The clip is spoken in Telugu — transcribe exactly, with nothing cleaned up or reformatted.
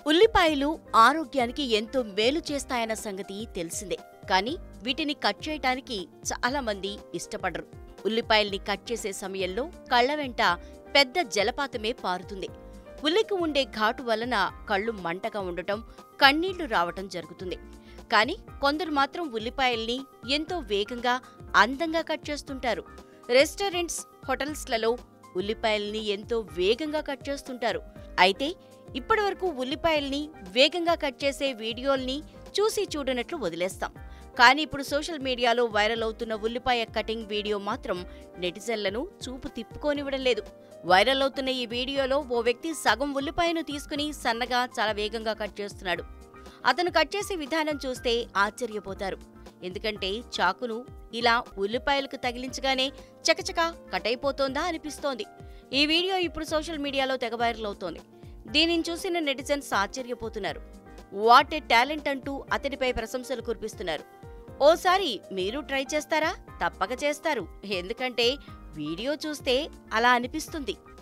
ఉల్లిపాయలు ఆరోగ్యానికి ఎంతో మేలు చేస్తాయన్న సంగతి తెలిసిందే. కానీ వీటిని కట్ చేయటానికి చాలా మంది ఇష్టపడరు. ఉల్లిపాయల్ని కట్ చేసే సమయంలో కళ్ల వెంట పెద్ద జలపాతమే పారుతుంది. ఉల్లికి ఉండే ఘాటు వలన కళ్ళు మంటగా ఉండటం, కన్నీళ్లు రావటం జరుగుతుంది. కానీ కొందరు మాత్రం ఉల్లిపాయల్ని ఎంతో వేగంగా, అందంగా కట్ చేస్తుంటారు. రెస్టారెంట్స్, హోటల్స్లలో ఉల్లిపాయల్ని ఎంతో వేగంగా కట్ చేస్తుంటారు. అయితే ఇప్పటివరకు ఉల్లిపాయల్ని వేగంగా కట్ చేసే వీడియోల్ని చూసి చూడనట్లు వదిలేస్తాం. కానీ ఇప్పుడు సోషల్ మీడియాలో వైరల్ అవుతున్న ఉల్లిపాయ కటింగ్ వీడియో మాత్రం నెటిజన్లను చూపు తిప్పుకోనివ్వడం లేదు. వైరల్ అవుతున్న ఈ వీడియోలో ఓ వ్యక్తి సగం ఉల్లిపాయను తీసుకుని సన్నగా చాలా వేగంగా కట్ చేస్తున్నాడు. అతను కట్ చేసే విధానం చూస్తే ఆశ్చర్యపోతారు. ఎందుకంటే చాకును ఇలా ఉల్లిపాయలకు తగిలించగానే చకచకా కట్ అయిపోతోందా అనిపిస్తోంది. ఈ వీడియో ఇప్పుడు సోషల్ మీడియాలో తెగ వైరల్ అవుతోంది. దీనిని చూసిన నెటిజన్స్ ఆశ్చర్యపోతున్నారు. వాట్ ఏ టాలెంట్ అంటూ అతడిపై ప్రశంసలు కురిపిస్తున్నారు. ఓసారి మీరు ట్రై చేస్తారా? తప్పక చేస్తారు. ఎందుకంటే వీడియో చూస్తే అలా అనిపిస్తుంది.